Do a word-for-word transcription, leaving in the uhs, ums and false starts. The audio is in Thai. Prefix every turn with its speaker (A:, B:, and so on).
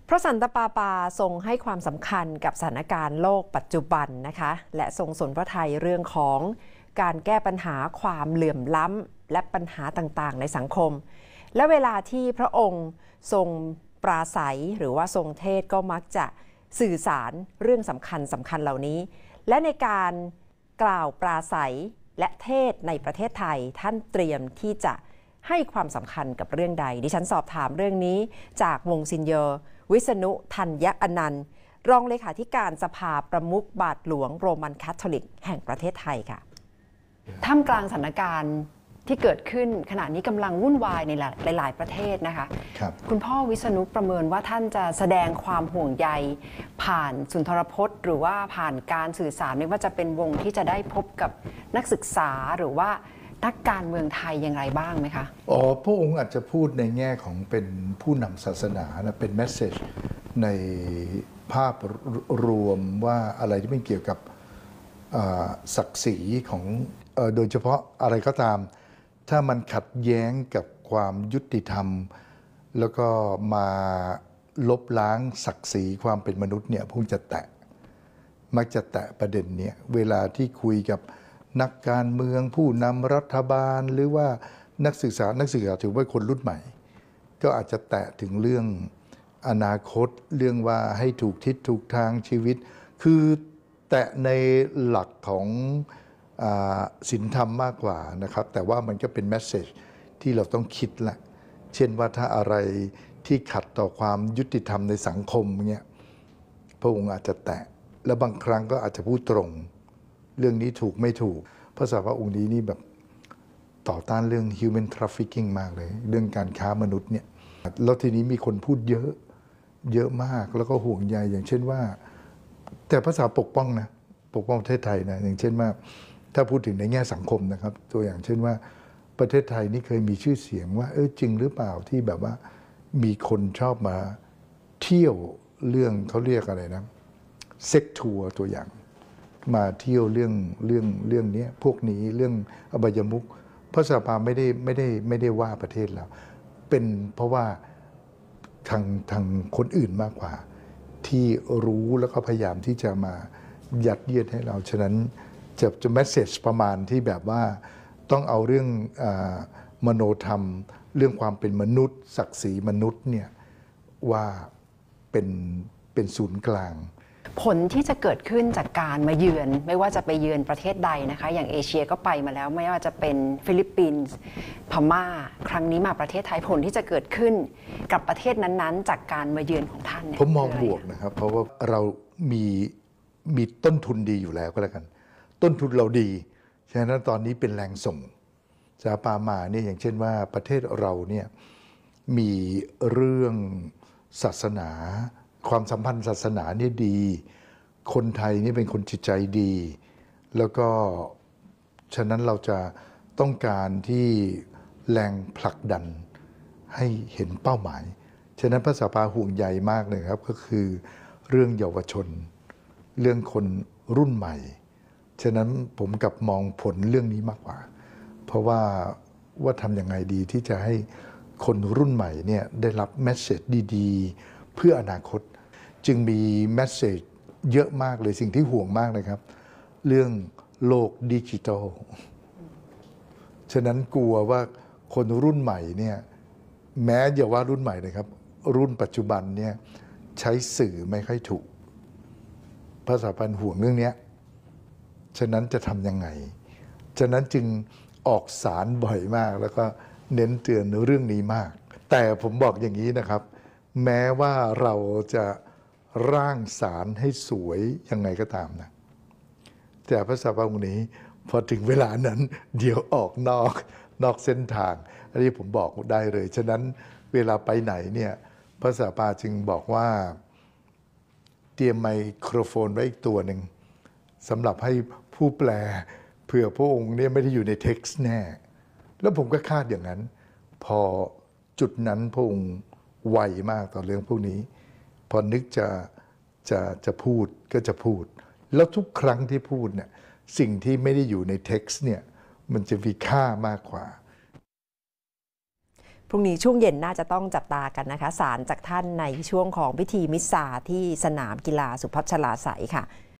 A: พระสันตะปาปาทรงให้ความสำคัญกับสถานการณ์โลกปัจจุบันนะคะและทรงสนพระทัยเรื่องของการแก้ปัญหาความเหลื่อมล้ำและปัญหาต่างๆในสังคมและเวลาที่พระองค์ทรงปราศัยหรือว่าทรงเทศก็มักจะสื่อสารเรื่องสำคัญสำคัญเหล่านี้และในการกล่าวปราศัยและเทศในประเทศไทยท่านเตรียมที่จะให้ความสำคัญกับเรื่องใดดิฉันสอบถามเรื่องนี้จากวงซินเยอร์วิษณุธัญญอนันต์รองเลขาธิการสภาประมุขบาทหลวงโรมันคาทอลิกแห่งประเทศไทยค่ะท่ามกลางสถานการณ์ที่เกิดขึ้นขณะนี้กำลังวุ่นวายในหลายๆประเทศนะคะครับคุณพ่อวิษณุประเมินว่าท่านจะแสดงความห่วงใยผ่านสุนทรพจน์หรือว่าผ่านการสื่อสารไม่ว่าจะเป็นวงที่จะได้พบกับนักศึกษาหรือว่านักการเมืองไทยอย่างไรบ้างไหมคะ
B: อ๋อพระองค์อาจจะพูดในแง่ของเป็นผู้นำศาสนานะเป็นเมสเซจในภาพรวมว่าอะไรที่ไม่เกี่ยวกับศักดิ์ศรีของโดยเฉพาะอะไรก็ตามถ้ามันขัดแย้งกับความยุติธรรมแล้วก็มาลบล้างศักดิ์ศรีความเป็นมนุษย์เนี่ยพระองค์จะแตะมักจะแตะประเด็นนี้เวลาที่คุยกับนักการเมืองผู้นำรัฐบาลหรือว่านักศึกษานักศึกษาถือว่าคนรุ่นใหม่ก็อาจจะแตะถึงเรื่องอนาคตเรื่องว่าให้ถูกทิศถูกทางชีวิตคือแตะในหลักของศีลธรรมมากกว่านะครับแต่ว่ามันก็เป็นแมสเซจที่เราต้องคิดแหละเช่นว่าถ้าอะไรที่ขัดต่อความยุติธรรมในสังคมเนี่ยพระองค์อาจจะแตะและบางครั้งก็อาจจะพูดตรงเรื่องนี้ถูกไม่ถูกพระสัพพะองค์นี้นี่แบบต่อต้านเรื่อง human trafficking มากเลยเรื่องการค้ามนุษย์เนี่ยแล้วทีนี้มีคนพูดเยอะเยอะมากแล้วก็ห่วงใยอย่างเช่นว่าแต่ภาษาปกป้องนะปกป้องประเทศไทยนะอย่างเช่นว่าถ้าพูดถึงในแง่สังคมนะครับตัวอย่างเช่นว่าประเทศไทยนี่เคยมีชื่อเสียงว่าเออจริงหรือเปล่าที่แบบว่ามีคนชอบมาเที่ยวเรื่องเขาเรียกอะไรนะเซ็กทัวร์ตัวอย่างมาเที่ยวเรื่องเรื่องเรื่องนี้พวกนี้เรื่องอบายมุขพระสภาไม่ได้ไม่ได้ไม่ได้ว่าประเทศเราเป็นเพราะว่าทางทางคนอื่นมากกว่าที่รู้แล้วก็พยายามที่จะมายัดเยียดให้เราฉะนั้นจะจะแมสเซจประมาณที่แบบว่าต้องเอาเรื่องมโนธรรมเรื่องความเป็นมนุษย์ศักดิ์ศรีมนุษย์เนี่ยว่าเป็นเป็นศูนย์กลาง
A: ผลที่จะเกิดขึ้นจากการมาเยือนไม่ว่าจะไปเยือนประเทศใดนะคะอย่างเอเชียก็ไปมาแล้วไม่ว่าจะเป็นฟิลิปปินส์พม่าครั้งนี้มาประเทศไทยผลที่จะเกิดขึ้นกับประเทศนั้นๆจากการมาเยือนของท่านเนี่ย
B: ผมมองบวกนะครับเพราะว่าเรามีมีต้นทุนดีอยู่แล้วก็แล้วกันต้นทุนเราดีฉะนั้นตอนนี้เป็นแรงส่งสาปามาเนี่ยอย่างเช่นว่าประเทศเราเนี่ยมีเรื่องศาสนาความสัมพันธ์ศาสนานี่ดีคนไทยนี่เป็นคนจิตใจดีแล้วก็ฉะนั้นเราจะต้องการที่แรงผลักดันให้เห็นเป้าหมายฉะนั้นพระสภาห่วงใยมากเลยครับก็คือเรื่องเยาวชนเรื่องคนรุ่นใหม่ฉะนั้นผมกับมองผลเรื่องนี้มากกว่าเพราะว่าว่าทำยังไงดีที่จะให้คนรุ่นใหม่เนี่ยได้รับแมสเสจดีๆเพื่ออนาคตจึงมีแมสเสจเยอะมากเลยสิ่งที่ห่วงมากนะครับเรื่องโลกดิจิทัลฉะนั้นกลัวว่าคนรุ่นใหม่เนี่ยแม้อย่าว่ารุ่นใหม่เลยครับรุ่นปัจจุบันเนี่ยใช้สื่อไม่ค่อยถูกภาษาพันธ์ห่วงเรื่องนี้ฉะนั้นจะทำยังไงฉะนั้นจึงออกสารบ่อยมากแล้วก็เน้นเตือนเรื่องนี้มากแต่ผมบอกอย่างนี้นะครับแม้ว่าเราจะร่างสารให้สวยยังไงก็ตามนะแต่พระสัพพะองค์นี้พอถึงเวลานั้นเดี๋ยวออกนอกนอกเส้นทางอันนี้ผมบอกได้เลยฉะนั้นเวลาไปไหนเนี่ยพระสัพพะจึงบอกว่าเตรียมไมโครโฟนไว้อีกตัวหนึ่งสำหรับให้ผู้แปลเผื่อพระองค์เนี่ยไม่ได้อยู่ในเท็กซ์แน่แล้วผมก็คาดอย่างนั้นพอจุดนั้นพระองค์ไวมากต่อเรื่องพวกนี้พอนึกจะจะจะพูดก็จะพูดแล้วทุกครั้งที่พูดเนี่ยสิ่งที่ไม่ได้อยู่ในเท็กซ์เนี่ยมันจะมีค่ามากกว่า
A: พรุ่งนี้ช่วงเย็นน่าจะต้องจับตากันนะคะสารจากท่านในช่วงของพิธีมิสซาที่สนามกีฬาสุพัชลาไสยค่ะ